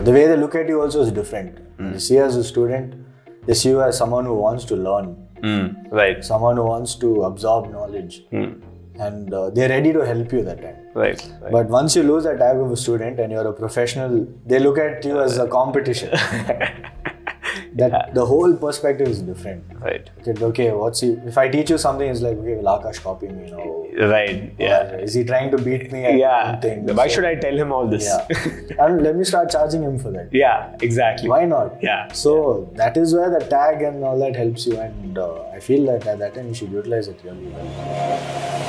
the way they look at you also is different. They see you as a student, they see you as someone who wants to learn, Right. someone who wants to absorb knowledge, and they're ready to help you that time. Right. But once you lose that tag of a student and you're a professional, they look at you as a competition. The whole perspective is different. Right. Okay, if I teach you something, it's like, okay, will Akash copy me, Right. Yeah. Or is he trying to beat me at one thing? Why should I tell him all this? Yeah. And let me start charging him for that. Yeah, exactly. Why not? Yeah. So that is where the tag and all that helps you, and I feel that at that time you should utilize it really well.